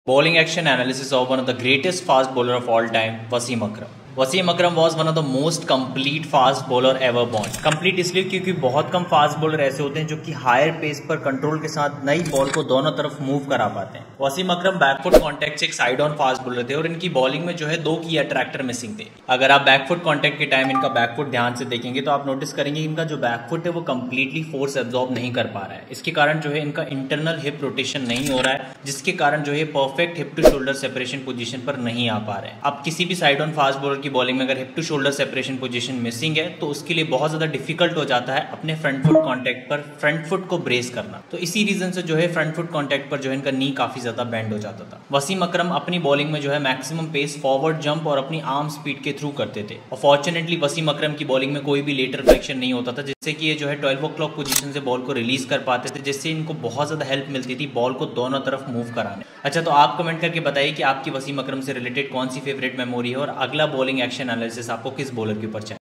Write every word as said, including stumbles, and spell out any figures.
Bowling action analysis of one of the greatest fast bowler of all time, Wasim Akram. Wasim Akram was one of the most complete fast bowler ever born. Complete इसलिए क्योंकि बहुत come fast bowler ऐसे होते हैं जो कि higher pace पर control के साथ नई बॉल को दोनों तरफ मूव करा पाते हैं। वसीम अकरम बैकफुट कांटेक्ट से एक साइड ऑन फास्ट बॉलर थे और इनकी बॉलिंग में जो है दो की अट्रैक्टर मिसिंग थे। अगर आप बैकफुट कांटेक्ट के टाइम इनका बैकफुट ध्यान से देखेंगे तो आप नोटिस करेंगे इनका जो बैकफुट है वो कंप्लीटली फोर्स एब्जॉर्ब नहीं कर पा रहा है। इसके कारण जो है इनका इंटरनल हिप रोटेशन नहीं हो रहा है, जिसके कारण जो है perfect hip to shoulder separation position पर नहीं आ पा रहे हैं। अब किसी भी साइड ऑन फास्ट बॉलर की बॉलिंग में अगर hip to shoulder separation position missing है तो उसके लिए बहुत ज्यादा डिफिकल्ट हो जाता है अपने फ्रंट फुट कांटेक्ट पर फ्रंट फुट को ब्रेस करना। तो इसी रीजन से जो है फ्रंट फुट कांटेक्ट पर जो है इनका नी काफी ज्यादा बेंड हो जाता था। वसीम अकरम अपनी बॉलिंग में जो है मैक्सिमम पेस फॉरवर्ड जंप और अपनी आर्म स्पीड के थ्रू करते थे और फॉर्चुनेटली वसीम अकरम की बॉलिंग में कोई भी लेटर फ्लेक्शन नहीं होता था, जिससे कि ये जो है ट्वेल्व ओ क्लॉक पोजीशन से बॉल को रिलीज कर पाते थे, जिससे इनको बहुत ज्यादा हेल्प मिलती थी बॉल को दोनों तरफ मूव कराने। अच्छा, तो आप कमेंट करके बताइए कि आपकी वसीम अकरम से रिलेटेड कौन सी फेवरेट मेमोरी है और अगला बॉलिंग एक्शन एनालिसिस आपको किस बॉलर के ऊपर चाहिए।